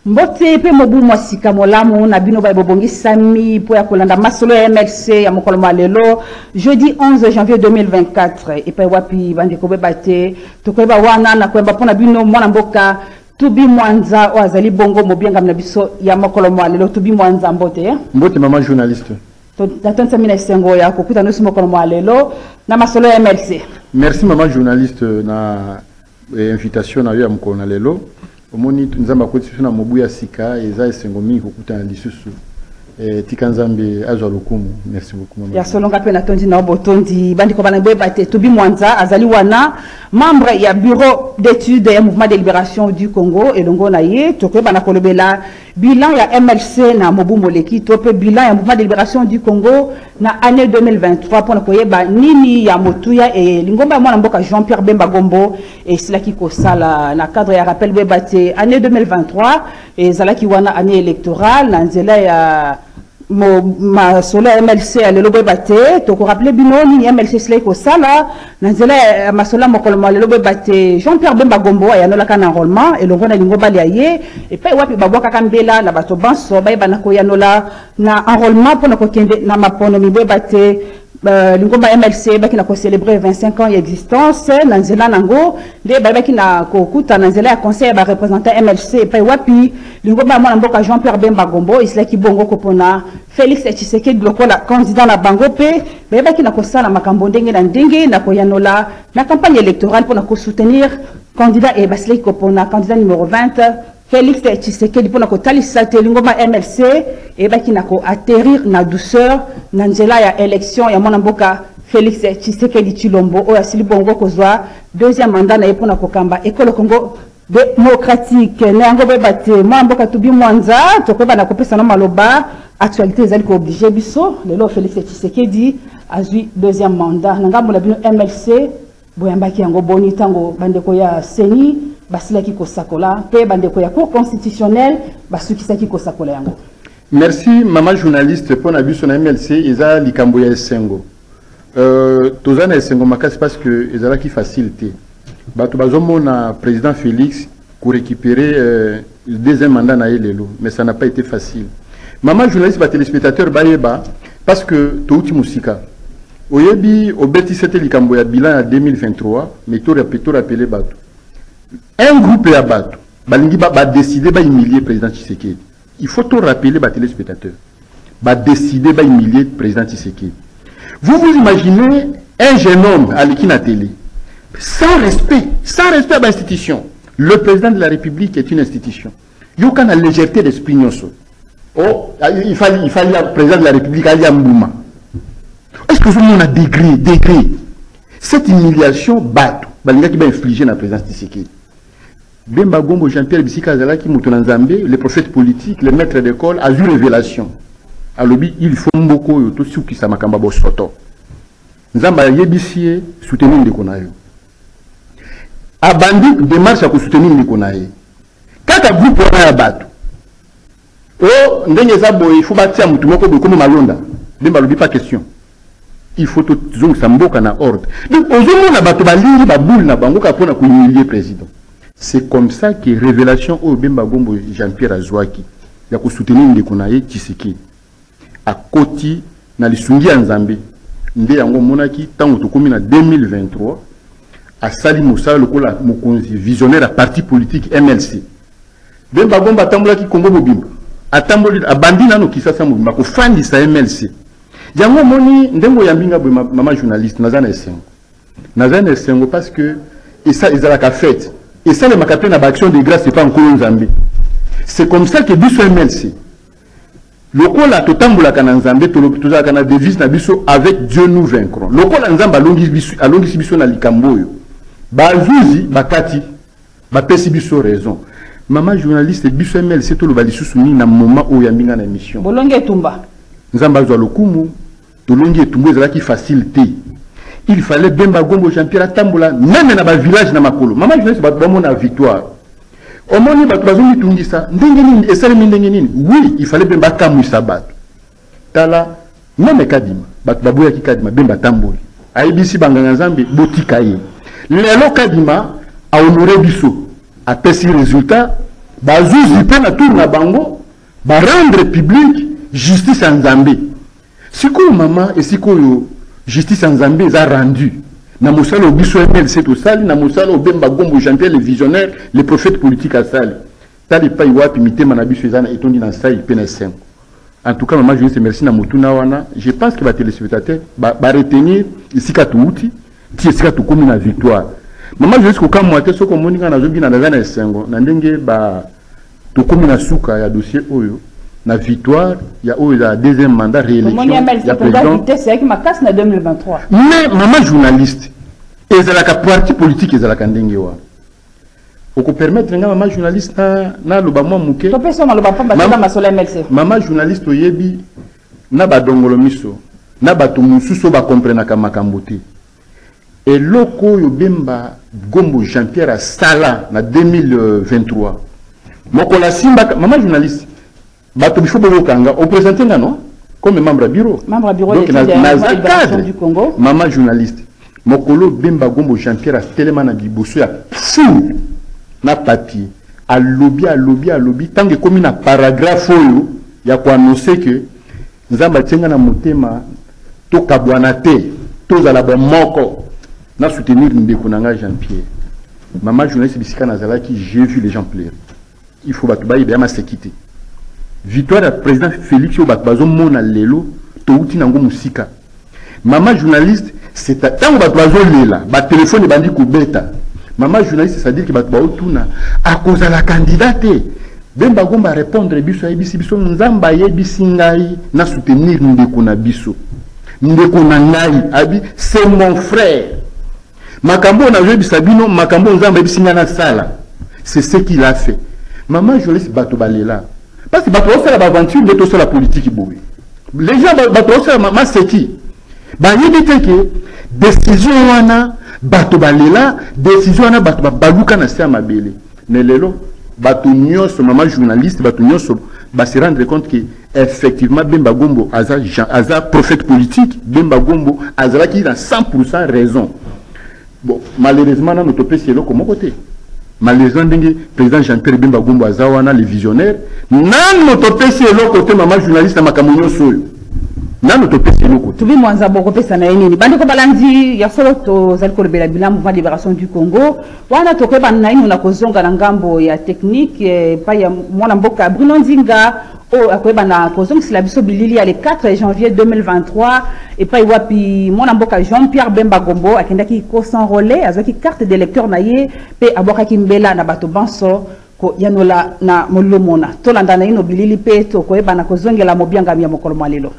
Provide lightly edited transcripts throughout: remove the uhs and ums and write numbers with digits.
Mbote pe mobu mwasika molamu na bino ba bobongi sami po ya kolanda masolo ya MLC ya mokolo malelo jeudi 11 janvier 2024 et pa wapi bande ko bebate to ko ba wana na ko ba pona bino mwana mboka tubi mwanza o azali bongo mobianga na biso ya mokolo malelo tubi mwanza mbote mbote mama journaliste to tatonsa mina sengo ya ko kuta no mokolo malelo na masolo ya MLC. Merci mama journaliste na invitation na yo ya mokolo malelo. Omoni tunzamba kwetu na mobuya sika eza esengo mingi kokuta na lisusu tikanzambe azwa lokumu. Merci beaucoup maman. Ya solonga pe na tondi na botondi bandi ko bana bebate tubi mwanza azali wana membre ya bureau d'études ya mouvement de libération du Congo et longo na ye to ko bana kolobela bilan ya MLC na mobu moleki to pe bilan ya mouvement de libération du Congo na année 2023 pour ko yeba nini ya motuya et lingomba mwana mboka Jean-Pierre Bemba Gombo et silaki ko sala na cadre ya rappel bebate année 2023 et zalaki wana année électorale na nzela ya ma solo MLC le lobe bate to ko rappeler bino ni MLC slay ko sala na nzela ma solo mokolo le lobe bate Jean-Pierre Bemba Gombo ya no la kana enrôlement et longo na lingo bali aye et pa wapi babwa kambela na bato banso ba bana ko ya no la na enrôlement pour na ko kende na mapono mi be bate l'ingomba MLC baki na ko célébrer 25 ans d'existence na nzela nango de baki na ko kuta na nzela ya conseil ba représentant MLC pa wapi l'ingomba mwana mboka Jean-Pierre Bemba Gombo isla ki bongo ko pona Félix Tshisekedi lokola candidat na bango pe baki na ko sala makambo ndenge na ndenge na ko yanola na campagne électorale pour na ko soutenir candidat et basle ko pona candidat numéro 20 Félix Tshisekedi pour na ko talisa te l'ingomba MLC et baki na ko atterrir na douceur na nzela ya élection ya mwana mboka Félix Tshisekedi Chilombo o asili bongo kozwa deuxième mandat na epona kokamba ekolo Congo démocratique na ngo bebate mwana mboka tubi mwanza to ko bana kopesa no maloba actualité ezali ko obligé biso lelo Félix Tshisekedi azui deuxième mandat na ngambo la bino MLC boyambaki yango boni tango bandeko ya Seni basilaki ko sakola pe bandeko ya cour constitutionnelle basukisaki ko sakola yango. Merci maman journaliste pour na biso na MLC eza likambo ya esengo tozana esengo makasi parce que ezala ki facilité bato bazomona président Félix pour récupérer le deuxième mandat na lelo mais ça n'a pas été facile. Maman journaliste ba téléspectateur bayeba parce que touti musika oyebi obeti c'était likambo ya bilan ya 2023 mais to rappeler bato un groupe ya bato balingi ba décider ba humilier président Tshisekedi. Il faut tout rappeler les téléspectateurs. Va décider de humilier le président Tshisekedi. Vous vous imaginez un jeune homme à l'équipe télé, sans respect à l'institution. Le président de la République est une institution. Il y a une légèreté d'esprit. Oh, il fallait le président de la République aller à Mbouma. Est-ce que vous avez degré cette humiliation bateau, qui va infliger la présidence Tshisekedi? Bemba Gombo Jean-Pierre Bisika Zalaki Moutonanzambe, le prophète politique, le maître d'école, a eu révélation. À l'obi, il faut beaucoup tout ce qui s'est makamba bosoto. Nzamba yebisie soutenir les konayo. Abandi démarche à soutenir les konayo. Quand un groupe on a battu, oh ndenge zabo il faut bâtir mutumoko comme malonda. Bemba lobi pas question. Il faut tout zong samboka na ordre. Donc aujourd'hui on a battu balingi ba boule na bango ka pona ko humilier président. C'est comme ça que révélation au Bemba Gombo Jean-Pierre Azouaki ya ko soutenir Ndekonaye Tshisekedi à Koti na lisungi ya Nzambe nde yango monaki tango tokomi na 2023 à Sali Moussa lokola mokonzi visionnaire à parti politique MLC. Bemba Gombo atambola ki Congo Bobimba atamboli abandi nano kisasa mobimba ko fandi sa MLC yango moni ndengo ya mbinga boy mama journaliste nazana esengo parce que et ça ils a la fête. Et ça, les macapés na action de grâce, c'est pas encore un Zambie. C'est comme ça que Bisso MLC. Le col a tout la Kananzambé, tout la Kana devise na Bisso avec Dieu nous vaincrons. Le col a Nzamba a longi Bisso na Likamboyo. Bazouzi, Bakati, Bapesi Bisso raison. Maman journaliste Bisso MLC, tout le balisou soumis na moment où yambinga na mission. Bolonge Tumba. Nzamba Zwa Lokumu, tout longi Tumba, c'est là qui facilité. Il fallait Bemba Gombo Jean-Pierre Atambola, même dans le village na makolo. Maman je sais pas la victoire. Au moment où bazoni tungisa, ndengeni et sale ndengeni. Oui, il fallait Bemba Kamu Sabat. Tala, même Kadima, babuya ki Kadima Bemba Tamboli. Aibisi banganga Nzambe botikaye. Lelo Kadima a honoré biso, a pesi résultat bazuzi pe na tour na bango ba rendre public justice en Zambie. Sikoyo mama et sikoyo justice en Zambie za rendu. Na mosala obiso MLC to sali na mosala obemba gombo chanter les visionnaires, les prophètes politiques à sali. Tali pa iwapi mitema na biso ezana etondi na sai pe na 5. En tout cas, maman, je vous remercie na mutuna wana. Je pense que les téléspectateurs va retenir ici ka tuuti, ti ici ka tukomi na victoire. Maman, je dis que moi te soko moninga na zobi na na esengo, na ndenge ba tukomi na suka ya dossier oyo na victoire, ya oyo la deuxième mandat réélection. Ya président c'est qui ma casse na 2023. Mais maman journaliste, ezalaka parti politique ezalaka ndenge wa. Pour permettre nga maman journaliste na loba mwa muke. To pesa na loba pamba na masola MLC. Maman journaliste oyebi na ba dongolo miso na bato mususu ba comprendre ka makambo te. Et loko yo bemba Gombo Jean-Pierre Sala na 2023. Moko la simba maman journaliste bato bifo bo kanga on présenter nga non comme membre bureau. Membre bureau du Congo. Maman journaliste mokolo bemba Gombo Jean-Pierre Stelema na biboso ya fou. Na papier à lobby tant que comme na paragraphe oyo ya ko annoncer que nzamba tsenga na motema to kabwana te to zala ba moko na soutenir ndeko nanga Jean-Pierre. Maman journaliste bisika na zala qui j'ai vu les gens pleurer. Il faut battre baïbe ma sécurité. Victoire du président Félix au batbazo mona lelo to uti nango musika. Maman journaliste c'est tant batbazo lela ba téléphone bandi ko beta. Maman journaliste, c'est-à-dire que à cause de la candidate, Bemba Gomba répondre biso ebisi biso nzamba yebisi ngai na soutenir ndeko na biso. Ndeko na ngai abi c'est mon frère. Makambo na jebi sabino makambo nzamba yebisi na sala. C'est ce qu'il a fait. Maman journaliste bato balela. Parce que bato ça la aventure de tout ça la politique boui. Les gens bato ça maman c'est qui? Ba yebite que décision wana bato balela décision na bato baluka na sia mabele nelelo bato nyonso maman journaliste bato nyonso ba se rendre compte que effectivement Bemba Gombo aza prophète politique Bemba Gombo azala qui a 100% raison. Bon malheureusement na notre pays là comme côté malheureusement dingue président Jean-Pierre Bemba Gombo azawana les visionnaires nan notre pays là côté maman journaliste na makamonyo soyo. Tubi mwanza boko pesa na nini bandi ko balandi ya solo to zali ko lebela bilan mouvement de libération du Congo wana to ko ba na ino na kozonga na ngambo ya technique pa ya mwana mboka Bruno Nzinga o akoyeba na kozonga sila biso bilili ya le 4 janvier 2023 et pa iwapi mwana mboka Jean-Pierre Bemba Gombo akendaki ko s'enrôler azaki carte d'électeur na ye pe abokaki mbela na bato banso ko yanola na molomona to landa na ino bilili pe to koyeba na kozongela mobianga ya mokolo malelo.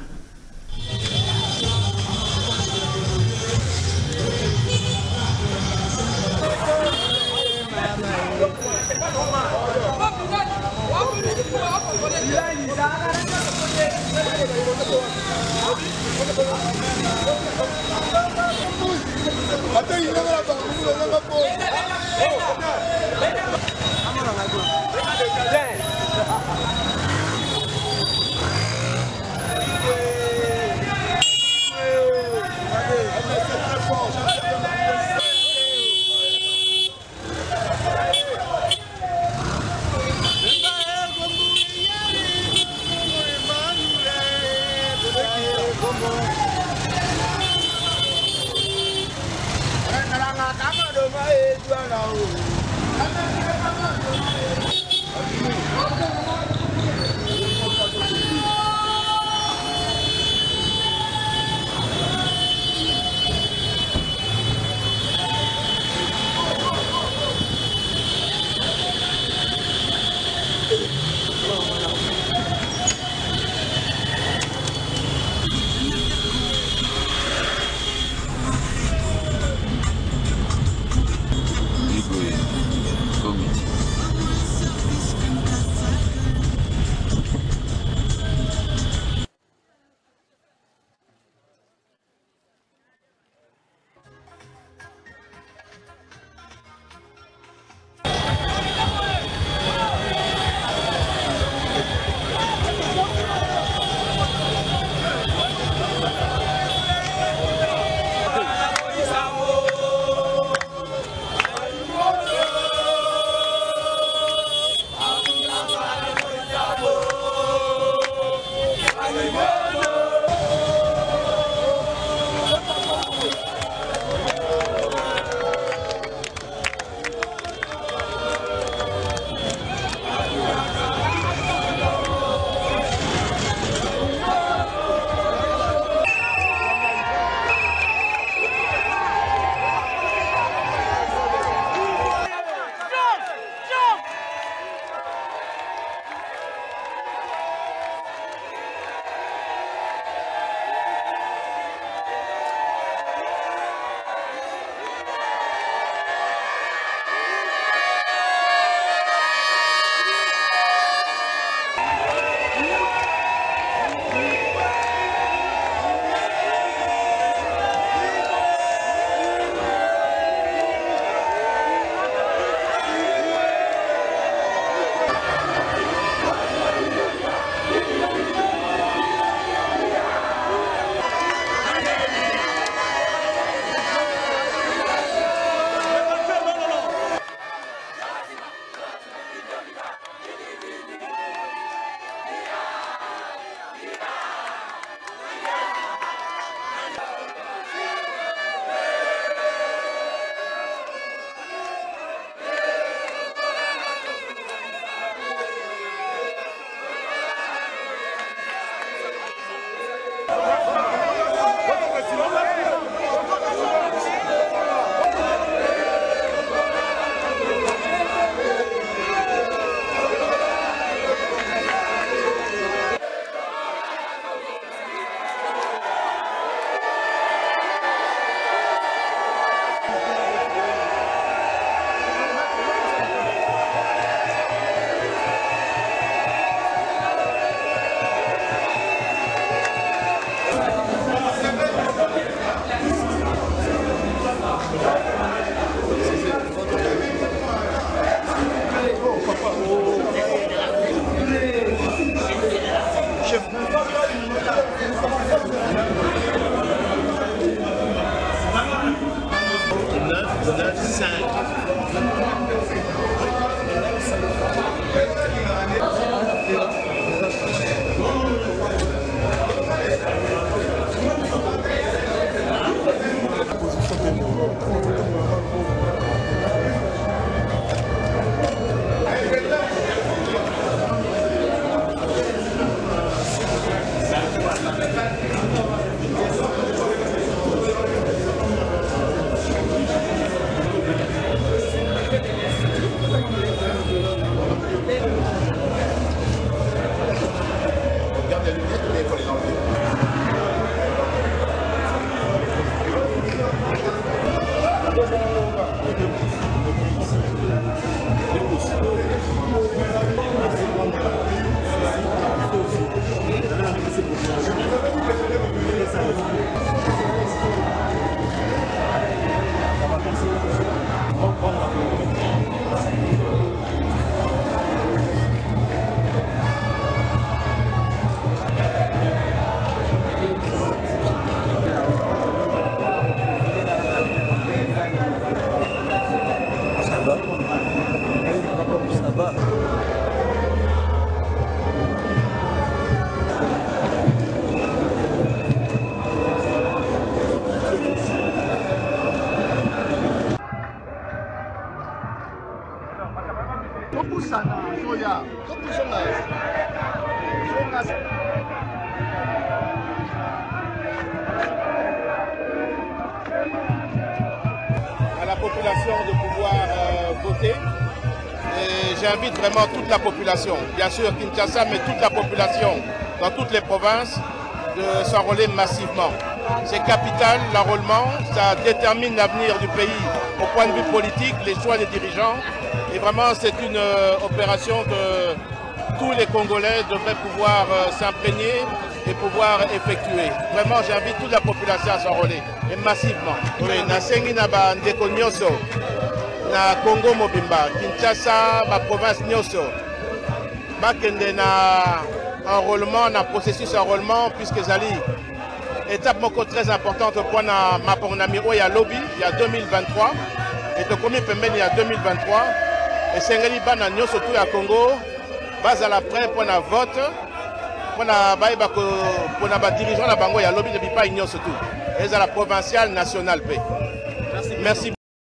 À la population de pouvoir voter. Et j'invite vraiment toute la population, bien sûr Kinshasa, mais toute la population dans toutes les provinces, de s'enrôler massivement. C'est capital, l'enrôlement, ça détermine l'avenir du pays au point de vue politique, les choix des dirigeants. Et vraiment, c'est une opération que tous les Congolais devraient pouvoir s'imprégner et pouvoir effectuer. Vraiment, j'invite toute la population à s'enrôler, et massivement. Oui, Nasengi Naba Ndeko Nyoso, na Congo Mobimba, Kinshasa, ma province Nyoso, Bakende na enrôlement, na processus enrôlement, puisque Zali, étape très importante pour ma Ponamiro, il y a lobby, il y a 2023, et de combien il y a 2023, et Sengeli Bana Nyoso, tout à Congo, base à la près pour la vote, pour la dirigeant la Bango, il y a lobby depuis pas Igno surtout. Et à la provinciale nationale paix. Merci.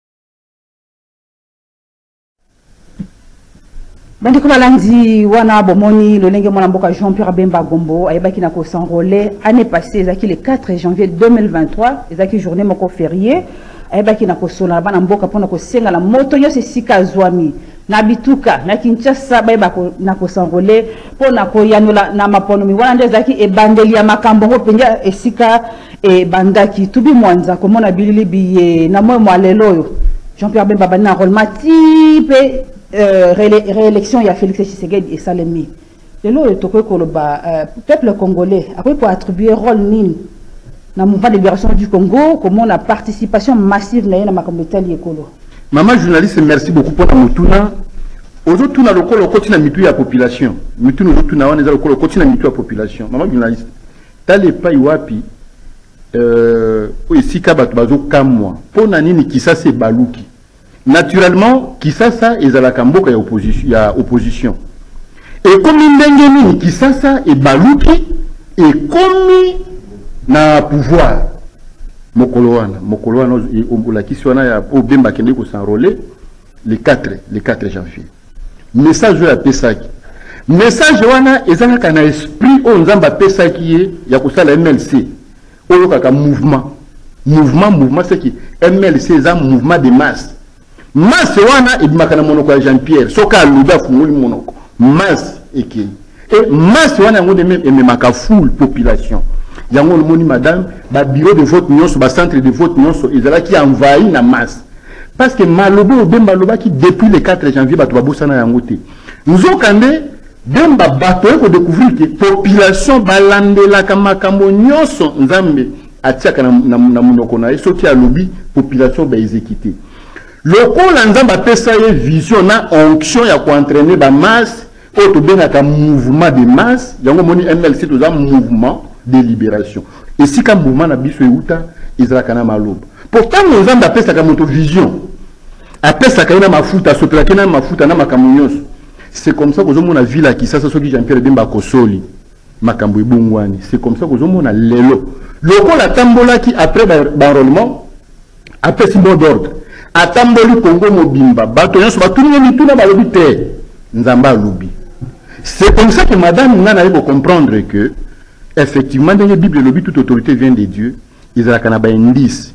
Bandeko balandi wana bomoni lolenge mwana mboka Jean-Pierre Bemba Gombo ayebaki na ko s'enrôler année passée ezaki le 4 janvier 2023 ezaki journée moko férié ayebaki na ko sola bana mboka pona ko senga la moto nyose sika zwami na bituka na Kinshasa bayeba na ko s'enrôler pona ko yanula na maponomi wana nde ezaki ebandeli ya makambo ngo penja esika e bandaki tubi mwanza komona bilili biye na moyo mwa lelo Jean-Pierre Bemba bana enrôlement type réélection il y a Félix Tshisekedi et Salemi. Le peuple congolais après pour attribuer rôle nin dans le mouvement de libération du Congo, comment la participation massive dans la communauté écolo. Maman journaliste, merci beaucoup pour la mutuna. Aujourd'hui, on a le continent mitu la population. Mitu nous on a le continent mitu la population. Maman journaliste, t'as les pays wapi ici kabato comme moi. Pour nani qui ça c'est baluki. Naturellement, Kisasa et Zalakamboka y a opposition. Et comme Ndengeni, Kisasa et Baluki, et comme na pouvoir, Mokoloana, la Kiswana ya Obemba Kende ko s'enrôler le 4 janvier. Message à Pesaki. Message wana ezanga kana esprit o nzamba Pesaki ya ko sala MLC. O kaka mouvement c'est qui MLC c'est un mouvement de masse. Masse wana ebimaka monoko ya Jean-Pierre soka luba fungoli monoko masse eki et masse wana ngo de même ememaka full population yango le moni madame ba bureau de vote nyonso ba centre de vote nyonso ezala qui envahi na masse parce que malobo Bemba loba qui depuis le 4 janvier bato babosana yango te nzokande Bemba bato ko découvrir que population balandela kamakambo nyonso nzambe atiaka na monoko na soki ya lobi population ba exécuter. Le Nzamba pesa vision na onction ya ko entraîner ba masse au to benaka mouvement de masse yango moni MLC to za mouvement de libération et si ka mouvement na biso euta izala na maloba pourtant Nzamba pesa ka moto vision apesa ka na mafuta sopela na mafuta na makamunyoso c'est comme ça que zo mona ville qui ça soki Jean-Pierre Bemba Kosoli makambo ebongwani c'est comme ça que zo mona lelo le la tambola qui après l'enrôlement après ce mot d'ordre atamboli Congo mobimba bato nyonso batuni mituna balobi te nzamba lobi. C'est comme ça que madame nana va comprendre que effectivement dans la Bible lobi toute autorité vient de Dieu. Ils ont ba indice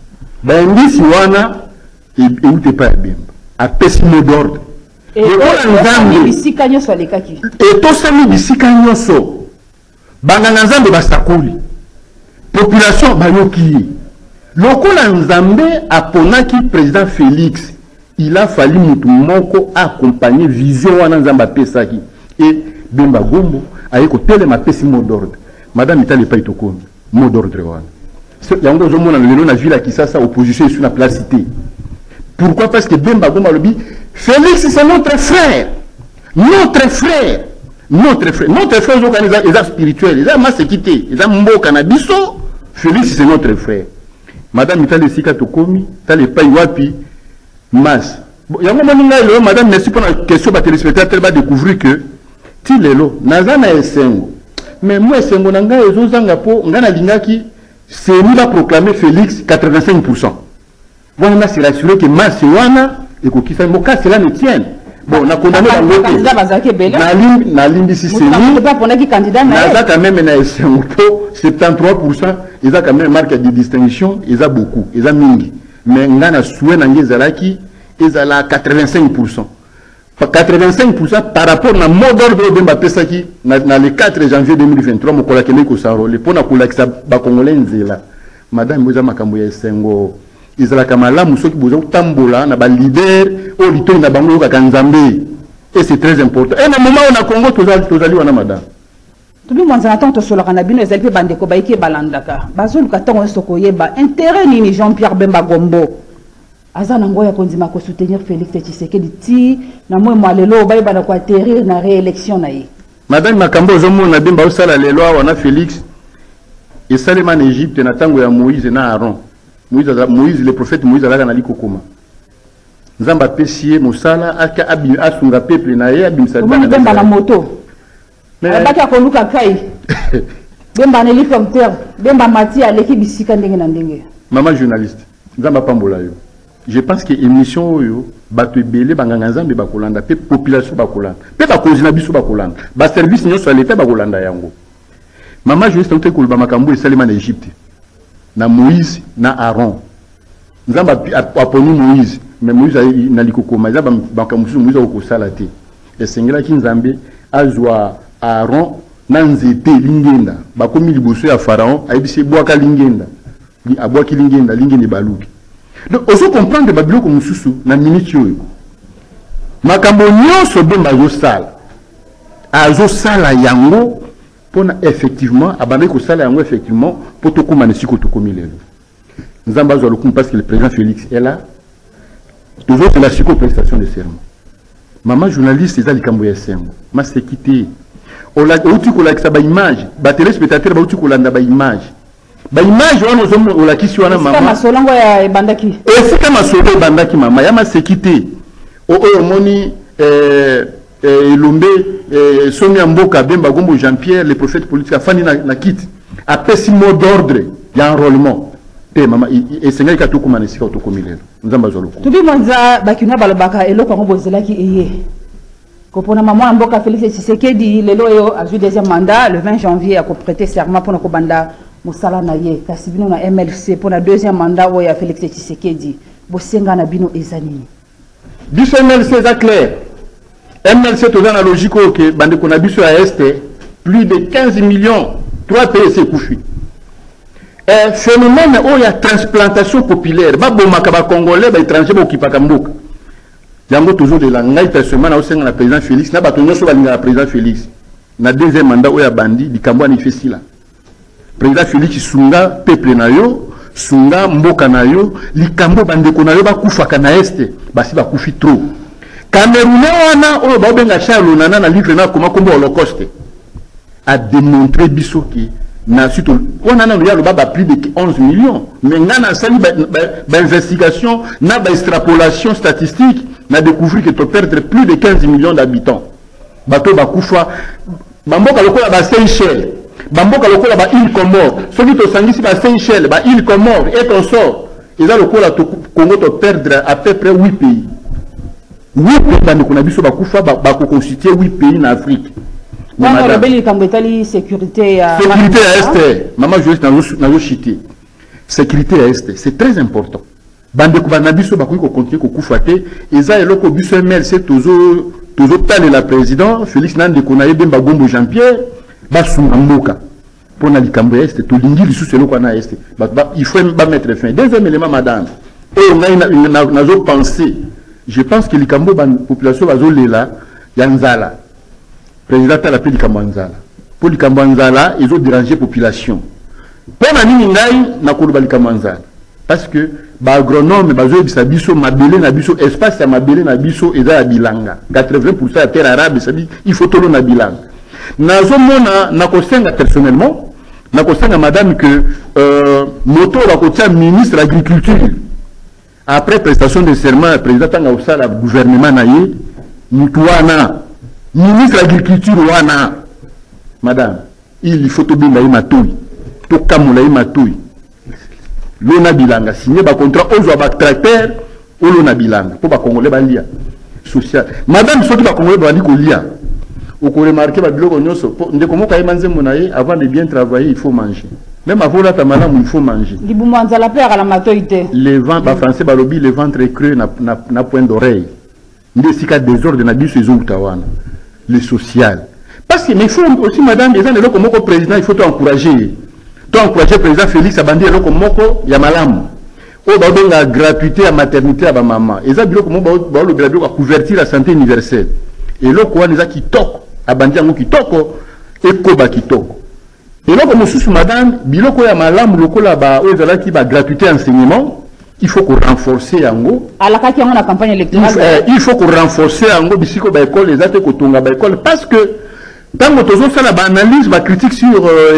wana et où t'es pas Bemba a pesi mot d'ordre et nzambe bisika nyonso alekaki et to sami bisika nyonso banganga nzambe basakoli population bayoki. Lokola Nzambe aponaki président Félix, il a fallu mutumoko accompagner vision wana Nzamba pesaki et Bemba Gombo ayeko telema pesi mot d'ordre. Madame Itali pas itokoni mot d'ordre wana. Yango zo mona lelo na ville qui ça opposition sur la place cité. Pourquoi? Parce que Bemba Gombo lobi Félix c'est notre frère. Notre frère ils sont spirituels, ils ont masse quitté, ils ont mboka na biso. Félix c'est notre frère. Madame Itali Sika Tokomi, Tali Payi Wapi, Mas. Yango moninga lelo, madame, merci pour la question, ba téléspectateur va découvrir que ti lelo, nazana esengo. Mais moi esengo nanga ezo zanga po, ngana lingaki, c'est nous va proclamer Félix 85%. Voilà, c'est rassuré que Mas wana, et que kisa moka cela ne tienne. bon na condamné candidat bazaki belé na limbi si c'est ni pas pour qui candidat na ça quand même na esengo 73% ils a quand même marque de distinction ils a beaucoup ils a mingi mais ngana soué na ngezalaki ils a la 85%. 85% par rapport à mot d'ordre de Mbapesaki dans le 4 janvier 2023 mon collègue ko sarole pour na kolakisa ba congolais nzela madame Moza Makambo ya Sengo izala kamala musoki boza tambola na ba leader au lito na bango ka Nzambe et c'est très important et na moment on a Congo tozali wana madame tubi mwanza na tanto solo kana bino ezali pe bandeko baiki balandaka bazolu ka tango soko yeba intérêt nini Jean-Pierre Bemba Gombo azana ngoya konzima ko soutenir Félix Tshisekedi ti na mwe mwalelo bayeba na ko atterrir na réélection na ye madame Makambo zomo na Bemba osala lelo wana Félix et Salema en Égypte na tango ya Moïse na Aaron Moïse le prophète Moïse alaka na likokoma nzamba pesie mosala aka asunga peuple na ye abimisa Bemba na moto mais baki akoluka kai Bemba na hélicoptère Bemba mati aleki bisika ndenge na ndenge maman journaliste nzamba pambola yo je pense que émission oyo bato ebele banganga nzambe bakolanda pe population bakolanda pe bakonzina biso bakolanda ba service nyonso aleta bakolanda yango maman journaliste ote koloba makambo esalema na Égypte na Moïse na Aaron nzamba aponi Moïse mais Moïse na likokoma nzamba makambo Moïse okosala te esengelaki nzambe azwa Aaron na nzete lingenda bakomi liboso ya Pharaon ayebisi bwaka lingenda abwaki lingenda baluki. Donc, on comprend que Babylone comme sous na minute yo. Makambo nyonso Bemba zo sala yango pour effectivement abandé ko sala yango effectivement pour to komana siko to komilelo. Nzamba zo lokum parce que le président Félix est là. Toujours la siko prestation de serment. Maman journaliste ezali kambo ya sengo. Ma sécurité. Outi ko la ba image, ba téléspectateur ba outi ko landa ba image. Ba image wana ozomo olakisi wana mama kama solongo ya ebandaki esika masolo ebandaki mama ya masekite o moni Elombe Sonia Mboka Bemba Gombo Jean-Pierre le prophète politique afani na kit apesi mot d'ordre ya enrôlement te mama esengai ka tokoma nesika otokomilelo nzamba zoloko tubi mwanza bakina balobaka eloko ngo bozelaki eye kopona mama Mboka Félix Tshisekedi lelo yo a eu deuxième mandat le 20 janvier a prêté serment pour ko banda Moussala na ye kasi bino na MLC pour la deuxième mandat où il y a Félix Tshisekedi bosenga na bino ezanini biso MLC c'est clair MLC to dans la logique que bande ko na biso à est plus de 15 millions 3 pays c'est couché phénomène où il y a transplantation populaire ba bomaka ba congolais ba étranger ba okipaka mboka yango toujours de la ngai personnellement na osenga na président Félix na ba to nyoso ba linga na président Félix na deuxième mandat où il y a bandi dikambo ani fesila président Félix sunga peuple na yo sunga mboka na yo likambo bandeko na yo bakufaka na este basi bakufi trop Camerounais wana oyo babenga Charles Nana na livre na koma kombo holocauste a démontré biso ki na suite wana na ya lo ba plus de 11 millions mais ngana sali ba investigation na ba extrapolation statistique na découvrir que to perdre plus de 15 millions d'habitants bato bakufa bamboka lokola ba Seychelles Bamboka lokola ba île Comore, celui to sangisi ba Seychelles, ba île Comore et on sort. Ils a lokola to Congo to perdre à peu près 8 pays. 8 pays dans le biso ba kufa ba constituer 8 pays en Afrique. Maman rebeli kambetali sécurité à sécurité à est. Maman juste na zo chité. Sécurité à est, c'est très important. Bande ko na biso ba ko continuer ko kufa te, eza eloko biso MLC tozo tale la président Félix Nande Konaye Bemba Gombo Jean-Pierre basunga mboka pour na likambo est to lingi lisusu eloko na est il faut ba mettre fin deuxième élément madame et na zo penser je pense que likambo ba population bazo lela ya nzala président la pe likambo nzala pour likambo nzala ils ont dérangé population pour na nini ngai na koloba likambo nzala parce que ba agronome bazo bisa biso mabele na biso espace ya mabele na biso eza ya bilanga 80% ya terre arabe ça dit il faut tolo na bilanga nazomona nakosenga personnellement nakosenga madame que moto la kotia ministre de l'agriculture après prestation de serment président tanga osala gouvernement na ye mutuana ministre de l'agriculture wana madame il faut to binga yi matoi to kamula yi matoi lona bilanga signé ba contrat ozo ba tracteur o lona bilanga pour ba congolais ba lia social. Madame, ce qui va commencer à dire, vous remarquez, avant de bien travailler, il faut manger. Même avant la tamala, il faut manger. Les vents, français, le ventre est creux, n'a point d'oreille. Il y a des désordres dans le social. Parce que, mais il faut aussi, madame, les gens, le président, il faut t'encourager. T'encourager le président Félix à bandir le Komoko, Yamalam. Oh, bah, donc la gratuité à maternité à ma maman. Et ça, le gratuité à couverture la santé universelle. Et là, quoi, les gens qui toquent, à bandir qui toquent, et Koba qui toquent. Et là, comme sous madame, biloko ya malam, loko là-bas, où ils qui va gratuité enseignement, il faut qu'on renforce Yango. À la campagne, la campagne électorale. Il faut qu'on renforce Yango, bisiko ba école, les athées kotonga ba école, parce que tant que tu as une analyse, une critique sur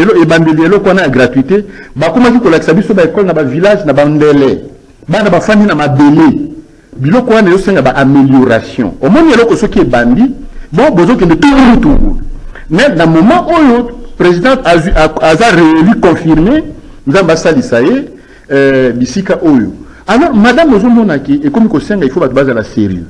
la gratuité, comment tu as une école dans un village, dans un délai, dans un famille, dans un délai, il y a une amélioration. Au moins, il y a ce qui est bandit, bon, besoin de tout. Mais dans le moment où le président a réélu confirmé, nous avons ça, ça y est, Bissika Oyo. Alors, madame, et comme il faut baser la série.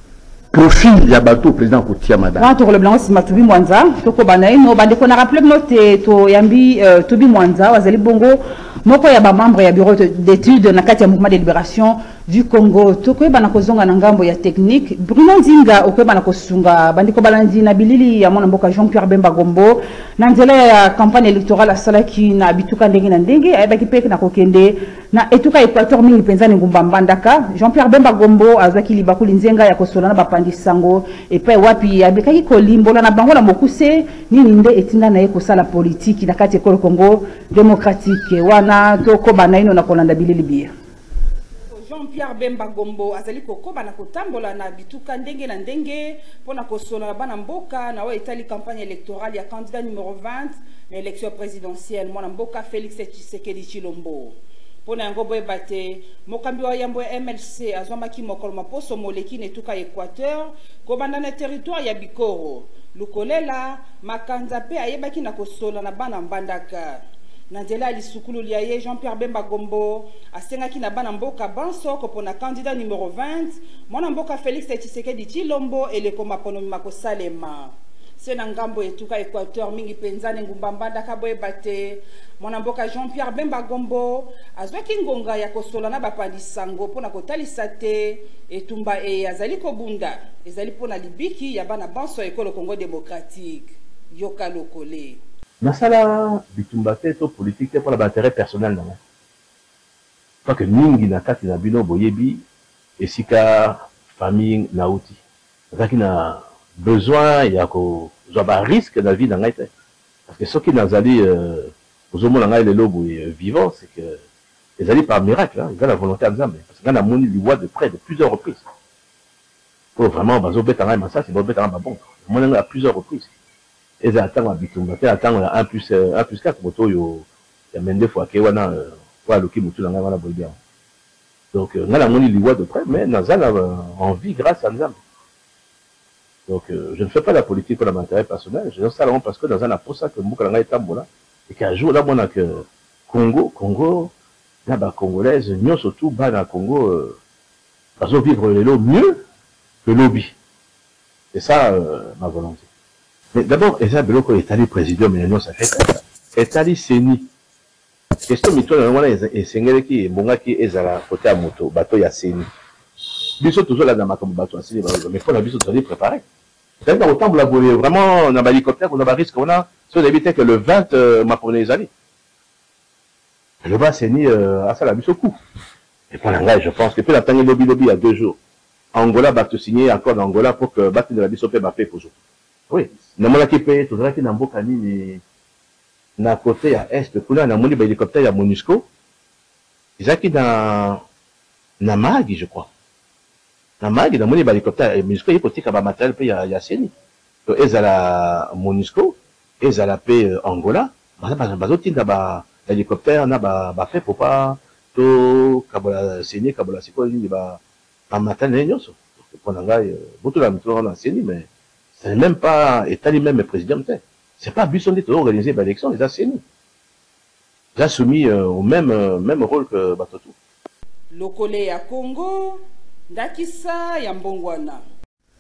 Profil ya bateau président Kotia madame. Quand on le blanc c'est Matubi Mwanza, toko banaï no bande qu'on a rappelé note to yambi Tubi Mwanza wazali bongo moko ya ba membre ya bureau d'études na kati ya mouvement de libération du Congo. Toko bana kozonga na ngambo ya technique. Bruno Nzinga okwe bana kosunga bande ko balandi na bilili ya mona mboka Jean-Pierre Bemba Gombo na nzela ya campagne électorale asalaki na bituka ndenge na ndenge ayebaki peke na kokende na etuka Équateur mingi penzani ngumba mbandaka Jean-Pierre Bemba Gombo azaki libakuli nzenga ya kosolana bapandi sango epai wapi abekaki kolimbola na bango na mokuse nini nde etinda na ye kosala politique na kati ekolo Congo démocratique wana toko banaino na kolanda bilili bia Jean-Pierre Bemba Gombo azali kokoba na kotambola na bituka ndenge na ndenge pona kosola bana mboka na wa etali campagne électorale ya candidat numéro 20 na élection présidentielle mwana mboka Félix Tshisekedi Tshilombo. Pona yango boye bate mokambi wa yambo ya MLC azwamaki mokolo maposo moleki netuka Équateur kobanda na territoire ya Bikoro lukolela makanza pe ayebaki na kosola na bana mbandaka na nzela lisukulu lia ye Jean-Pierre Bemba Gombo asengaki na bana mboka banso kopona candidat numéro 20 mwana mboka Félix Tshisekedi Tshilombo eleko mapono makosalema sena ngambo etuka Équateur mingi penzane ngumba mbandaka boye bate mwana mboka Jean-Pierre Bemba Gombo azwaki ngonga ya kosola na bapandi sango pona kotalisa te etumba azali kobunda ezali pona libiki ya bana banso ekolo Congo démocratique yoka lokole nasala bitumba te to politique pour l'intérêt personnel non pas que ningi na kati na bino boyebi esika famille nauti zaki na besoin ya ko zoba risque dans la vie dans la tête parce que ceux qui nazali aux hommes dans les lobes vivants c'est que les alliés par miracle hein, ils ont la volonté à Nzambe parce qu'on a moni loi de près de plusieurs reprises pour vraiment bazo betanga massa c'est betanga bon mon à plusieurs reprises et ça attend habitumba te attend 1+4 moto yo ya mende fois ke wana kwa loki mutu na ngana boya donc ngana moni loi de près mais nazala en vie grâce à Nzambe. Donc, je ne fais pas la politique pour l'intérêt personnel. Je fais ça parce que dans un pour ça que Moukalanga est tambola. Et qu'un jour, là, on a que Congo, là-bas, congolaise, nous, surtout, dans le Congo, parce vivre les lots mieux que lobby. C'est ça, ma volonté. Mais d'abord, Eza Beloko est allé président, mais non, ça fait ça. Est allé Séni. Question, mais toi, on a un seigneur qui est bon, qui est à la côté à moto, bateau, il y a Séni. Biso toujours là dans ma comme bateau, mais il faut la biso toujours préparer. C'est-à-dire autant vous vraiment on a un hélicoptère, on a un risque, on a si on évitait que le 20 m'a pour les alliés. Le bas c'est ni à ça la biso coup. Et pour l'engagement, je pense que puis la tangé lobby il y a 2 jours. Angola va te signer encore d'Angola pour que battre de la biso paie paie pour oui, na mona qui paye toujours qui na mboka ni na côté à est kuna na moni ba hélicoptère ya MONUSCO. Ils qui dans na Magi je crois. Na Magi na moni ba hélicoptère MONUSCO il politique ba matériel pe ya Seni. To ezala MONUSCO, ezala pe Angola, bazo tinda ba hélicoptère na ba fait pour pas to kabola Seni kabola siko ni ba matériel nyonso. Pour ngai beaucoup la mito na Seni mais c'est même pas état lui-même président. C'est pas Busson de organiser l'élection, les Seni. Ils ont soumis au même rôle que Batotou. Lokole ya Congo, Ndakisa ya Mbongwana.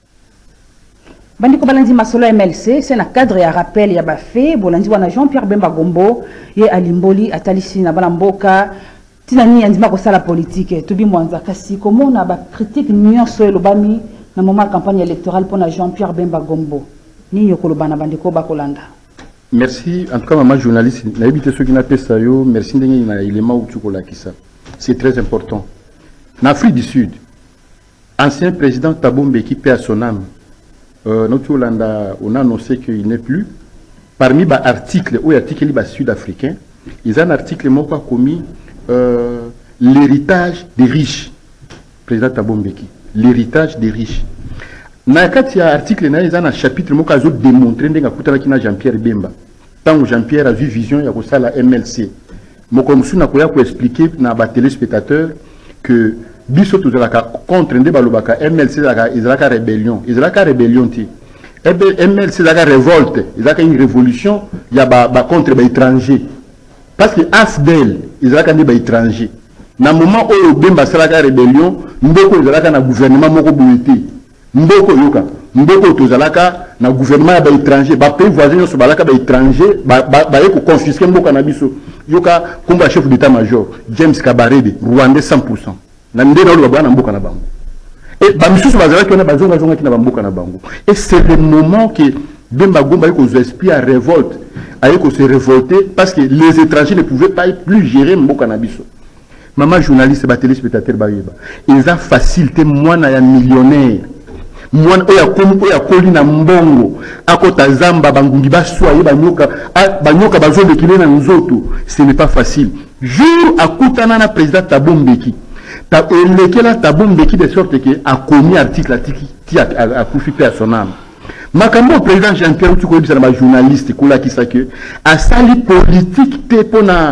Bandiko balandi masolo MLC c'est na cadre ya rappel ya bafé bolandi wana Jean-Pierre Bemba Gombo ye alimboli atalisi na bana mboka tina ni andima ko sala politique to bi mwanza kasi komona ba critique nyonso elobami na moment campagne électorale pour na Jean-Pierre Bemba Gombo ni yokolo bana bandiko bakolanda. Merci en tout cas maman journaliste na habité ceux qui n'a pas ça yo merci ndenge na élément où tu kola kisa c'est très important. En Afrique du Sud ancien président Thabo Mbeki paix à son âme. Notre Hollande, on a annoncé qu'il n'est plus. Parmi les articles, ou articles sud-africains, ils ont un article qui a commis l'héritage des riches. Président Thabo Mbeki, l'héritage des riches. Dans un article, ils ont un chapitre qui a démontré que Jean-Pierre Bemba. Tant que Jean-Pierre a vu vision, il y a la MLC. Je vais expliquer à les téléspectateurs que biso tozalaka contre nde balobaka MLC ezalaka rébellion ti MLC ezalaka révolte ezalaka une révolution ya ba contre ba étranger parce que AFDEL ezalaka nde ba étranger na moment oyo Bemba salaka rébellion ndoko ezalaka na gouvernement moko boyete ndoko yoka ndoko tozalaka na gouvernement ya ba étranger ba pays voisins nyonso balaka ba étranger ba yeko confisquer mboka na biso yoka komba chef d'état-major James Kabarebe Rwandais 100%. Et c'est le moment que Bemba Gomba a à révolte, a se révolter parce que les étrangers ne pouvaient pas plus gérer Mboka Nabiso. Maman journaliste, téléspectateur, ils ont facilité moi na millionnaire. Moi oya koli na mbongo akota zamba bangungi baswaye banyoka bazole kilena nzoto. Ce n'est pas facile. Jour akutana na président Thabo Mbeki. Lequel Thabo Mbeki de sorte que a commis article qui a profité à son âme. Makambo président Jean-Pierre Tukoyebi c'est un journaliste kola qui que a sali politique te pona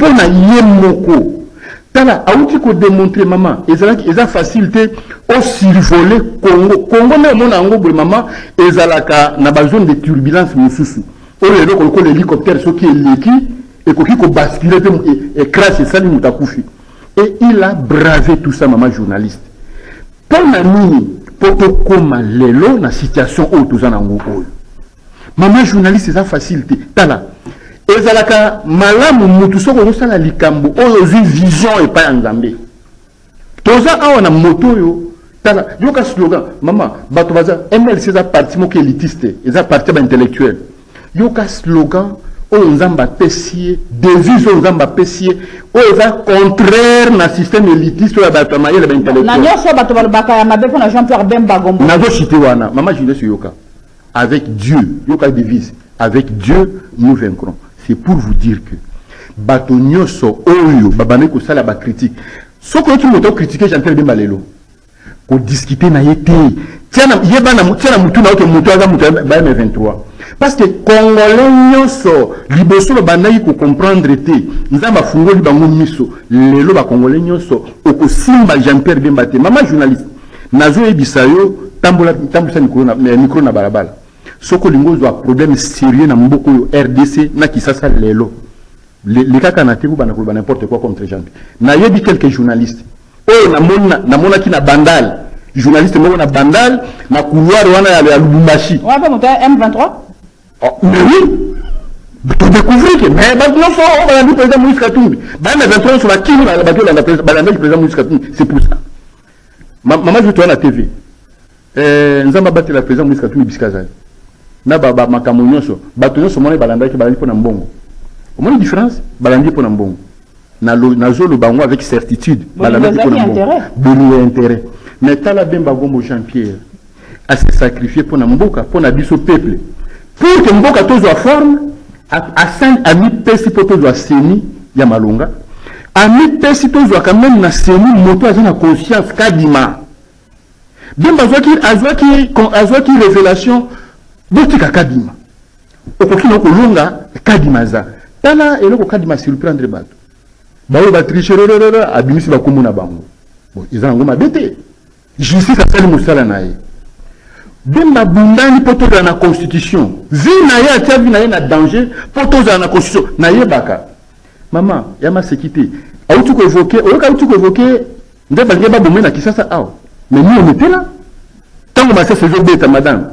yemoko. Tala a outi ko démontrer maman ezala facilité au survoler Congo na mona ngo boy maman ezalaka na ba zone de turbulence mususu. Oyo loko ko l'hélicoptère soki eleki et ko basculer et crash sali mutakufi. Et il a bravé tout ça, maman journaliste. Pour nani, pour comment l'élo na situation où tout ça n'a maman journaliste, c'est ça facilité. Tala. Et zalaka malamu mutuso ko sala likambo oyo vision et pas nzambe. Toza awa na moto yo. Tala, yo ka slogan, maman, bato baza MLC za parti mo élitiste, eza parti ba intellectuel. Yo ka slogan Nzamba pessier, devise Nzamba pessier, oza contraire na système élitiste ou abato maye le intellectuel. Na nyoso bato balobaka ya mabe pona Jean-Pierre Bemba Gombo. Na zo chité wana, maman Jules yoka. Avec Dieu, yoka devise, avec Dieu nous vaincrons. C'est pour vous dire que bato nyoso oyo babane ko sala ba critique. Soko tu moto critiquer Jean-Pierre Bemba lelo. Ko discuter na yete. Tiana yebana tiana mutu na oke mutu aza mutu ba M23. Parce que Congolais nyoso liboso lo bandaki ko comprendre te nzamba fungoli bango miso lelo ba Congolais nyoso oko simba Jean-Pierre Bemba te maman journaliste nazo ebisa yo tambola micro na balabala soko lingozo a problème sérieux na mboko yo RDC na Kisasa lelo les kaka na tebu bana ko n'importe quoi contre Jean-Pierre na yebi quelques journalistes oh na mona ki na bandal journaliste mo na bandal na couloir wana ya Lubumbashi ouais pas monter M23. Oh, mais oui, tu découvres que mais non seulement on va le président Moïse Katumbi, mais les 23 sur la qui va la battre le président Moïse Katumbi, c'est pour ça. Maman je tourne la TV. Nous avons battu le président Moïse Katumbi biskazali. Na baba makamonyo so, batonyo so mona balanda ki balandi pona mbongo. Au moins différence, balandi pona mbongo. Na zo le bango avec certitude, balandi pona mbongo. Bon intérêt. Mais Tala Bemba Gombo Jean-Pierre a se sacrifié pour mboka, pour na biso peuple. Pour que Mboka tozo a forme, a mis pesi pour tozo a seni, ya malonga, a mis pesi tozo a quand même na seni, moto a na conscience kadima. Bemba azwa ki révélation, botika kadima. Okoki no kolonga, kadima za. Tala, eloko kadima surprendre bato. Bao ba trichererera, abimisi ba komuna bango. Bon, ils ont ngoma bete. Justice a sali musala nae. Bemba bundani poto za na constitution. Vi na ya tia vi na ya na danger poto za na constitution. Na ye baka. Maman, yama sekité. Autu ko évoquer, autu ko évoquer ndeba ngeba bomé na Kisasa aw. Mais nous on était là. Tant que ma sœur faisait bête madame.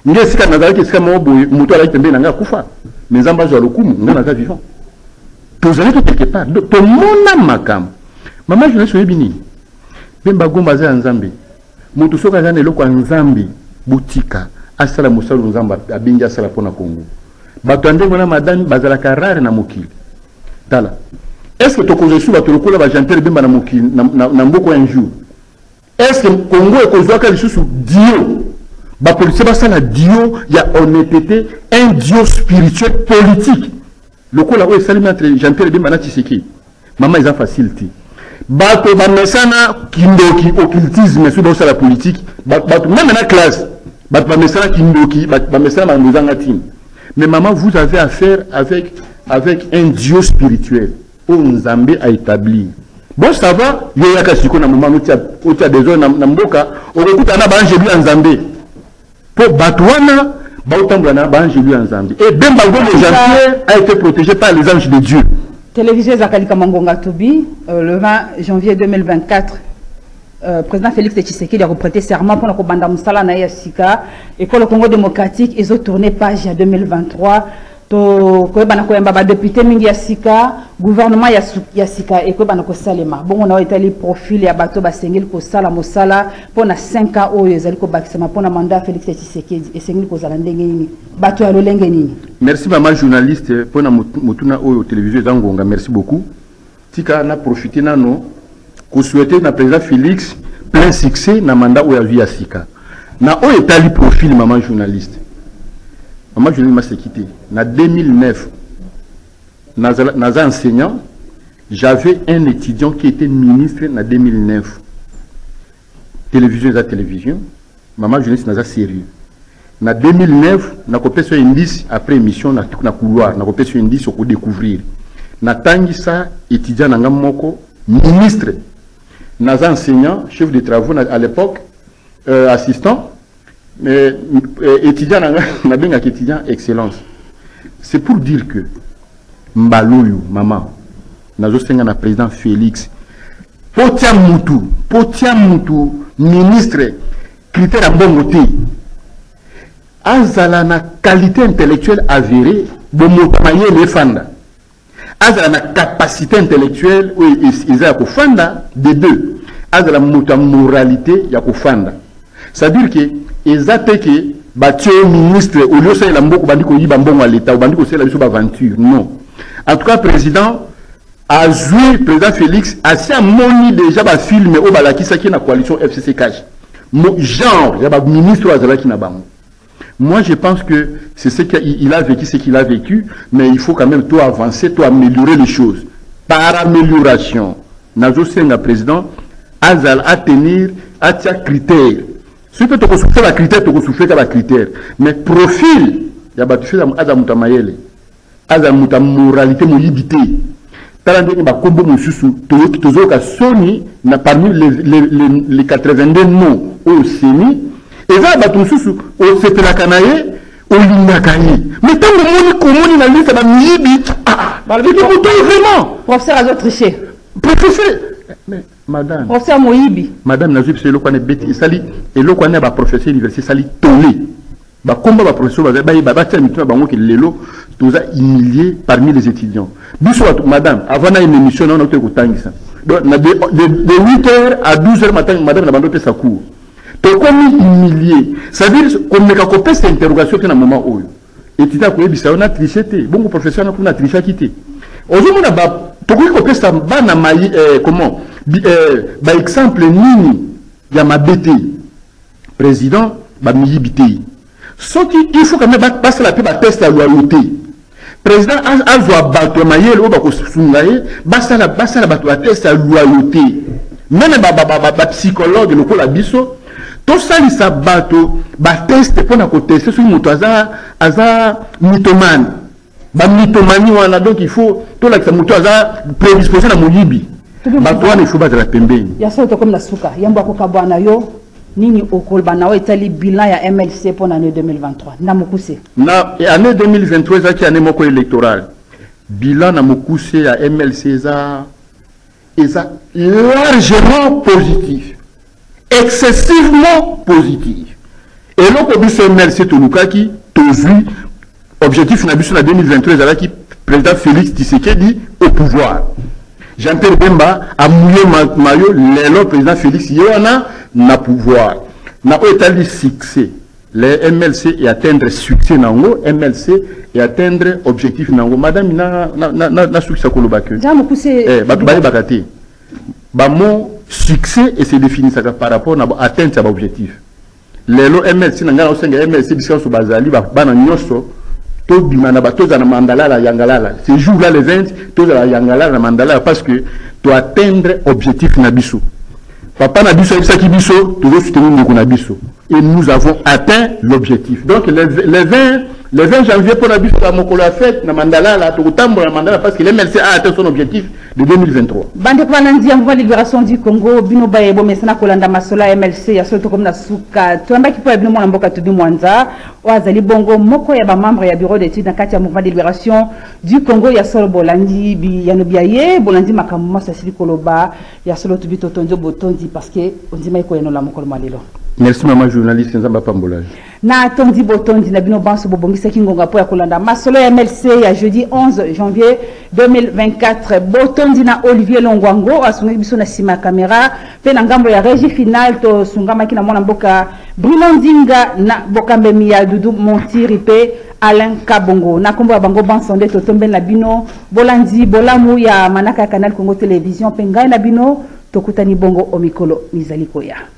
nge sika nazalaki sika mo boye moto ala tembe nanga kufa mais nzamba zo lokumu nga naza vivant tozali to quelque part to mona makam mama je ne suis bini bemba gomba za nzambe moto soka za neloko ya nzambe butika asala musalo nzamba abingi asala pona Congo bato ndenge na madame bazala karare na mokili tala est-ce que to kozesu bato lokola ba jantere bemba na mokili na mboko un jour est-ce que Congo e kozwaka lisusu dio ba police basala dio ya honnêteté un dio spirituel politique lokola o salima entre jantere bemba na Tshisekedi mama ils ont facilité bato ba mesana kindoki occultisme sur la politique bato même na classe bato ba mesana kindoki ba mesana ngozanga tin mais maman vous avez affaire avec un Dieu spirituel où Nzambe a établi bon ça va yo yaka siko na moment où tu as des zones na mboka okuta na ba angelu Nzambe pour batwana ba utambula na ba angelu Nzambe et Bemba Ngombe Jean-Pierre a été protégé par les anges de Dieu. Télévisé Zakalika Mangonga Tobi, le 20 janvier 2024, président Félix Tshisekedi a reprêté serment pour la Kobanda Moussala na Yassika et pour le Congo démocratique, ils ont tourné page en 2023. To koyeba na koyamba ba député mingi Yassika, gouvernement Yassika et koyeba na ko salema. Bon on a établi profil ya bato ba sengel ko sala mosala pour na 5 ans oyo ezali ko bakisema pour na mandat Félix Tshisekedi et sengel ko zala ndenge nini. Bato ya lolenge nini. Merci maman journaliste pour na mutuna oyo télévision zangonga merci beaucoup. Tika na profiter nano ko souhaiter na président Félix plein succès na mandat oyo ya Yassika. Na oyo établi profil maman journaliste. Maman journaliste m'a quitté. En 2009, naza enseignant, j'avais un étudiant qui était ministre en 2009. Télévision, maman journaliste naza sérieux. En 2009, na copé sur indice après émission na couloir, na copé sur indice pour découvrir. Na tangisa étudiant nanga moko ministre. Naza enseignant, chef de travaux à l'époque, assistant. Mais étudiant étudiant excellence. C'est pour dire que Mbaloyo, maman, nazo senga na président Félix, potia mutu, ministre, critère en bon côté. Azala na qualité intellectuelle avérée, bomotamaye le fanda. Azala na capacité intellectuelle, oui, ils a ko fanda, de deux. Azala muta moralité, ya ko fanda. C'est-à-dire que exacte que batio ministre au lieu de la mboko bandiko yiba mbongo à l'état bandiko c'est la biso aventure non en tout cas président a joué président Félix a si moni déjà ba film au balaki saki na coalition FCC cash genre ya ba ministre azalaki na bango. Moi je pense que c'est ce qu'il a vécu ce qu'il a vécu mais il faut quand même tout avancer tout améliorer les choses par amélioration nazo senga président azal à tenir à tia critères. Si tu as souffert la critère, tu as souffert la critère. Mais profil, il y a battu Azamuta Mayele, Azamuta moralité, moyibité. Parmi les 82 mots au CENI, et là, battu sous au Sepelakanaye, au Lindakaye. Mais tant que mon na liste, ça va miyibi. Ah, vraiment. Professeur Azot Triché. Professeur. Mais madame. Professeur Moyibi. Madame Nazib c'est le qu'on est bête. Sali et le qu'on est ba professeur université sali tolé. Ba combat ba professeur ba tiens mituna bango que lelo tous a humilié parmi les étudiants. Biso madame avant na une émission on a été kutangisa. Donc de 8h à 12h matin madame na bando pe sa cour. To comme humilié. Ça veut dire qu'on me ka copé cette interrogation que na moment où étudiant ko ebisa on a triché té. Bon professeur na triché quitté. Aujourd'hui on a ba to ko copé ça ba na mai comment par exemple, Nini, il y a ma BT, président, ce il faut quand même passer la paix, test la loyauté. Président, a battu Mayel, ou basta la test la loyauté. Même les psychologues, le coup la biso, tout ça, il s'est battu, test pour la côté, c'est sur le aza mythomane. Mythomanie, donc il faut, tout là, que ça aza prédisposé à Moyibi. Batouane il faut battre la pembe. Ya soto comme la souka. Yambo akokabwana yo nini okolbana o etali bilan ya MLC pour l'année 2023. Na mokuse. Na année 2023 ça qui année moko électorale. Bilan na mokuse ya MLC ça largement positif. Excessivement positif. Et l'autre biso MLC Tolukaki, Tozu, objectif na biso na 2023, qui président Félix Tshisekedi au pouvoir. Jean-Pierre Bemba a mouillé maillot, le président Félix Yéwana na pouvoir. Na établi succès. Les MLC et atteindre succès nango, MLC et atteindre objectif nango. Madame na succès kolobake. Batubali bakati. Ba mon succès et se définit ça par rapport à atteindre sa objectif. Les MLC nanga osenga MLC bisika so bazali ba na nyoso to bimana ba to za na mandala la yangalala. Ce jour là le 20 to za la yangalala na mandala parce que tu atteindre objectif na biso. Papa na biso ça qui biso tu veux soutenir ndeko na biso. Et nous avons atteint l'objectif. Donc le 20 janvier pour la biso à mokolo la fête na mandala la to tambo na mandala parce que le MLC a atteint son objectif de 2023. Bande kwa nandi ya mouvement de libération du Congo bino baye bo mesana kolanda masola MLC ya soto comme na suka tuamba ki po bino mwana mboka tubi mwanza wazali bongo moko ya ba membre ya bureau d'études na kati ya mouvement de libération du Congo ya solo bolandi bi ya no biaye bolandi makambo masa sili koloba ya solo tubi totonjo botondi parce que ondima iko eno la mokolo malelo. Merci maman journaliste Nzamba Pambola. Na tondi botondi na bino banso bobongisa kingonga po ya kolanda masolo ya MLC ya jeudi 11 janvier 2024 botondi na Olivier Longwango asungi biso na sima caméra pe na ngambo ya régie finale to sungama kina mwana mboka Bruno Ndinga na bokambe miya Dudu Montiri pe Alain Kabongo na kombo ya bango bansonde to tombe na bino bolandi bolamu ya manaka ya Canal Congo Télévision pe ngai na bino tokutani bongo omikolo mizali koya.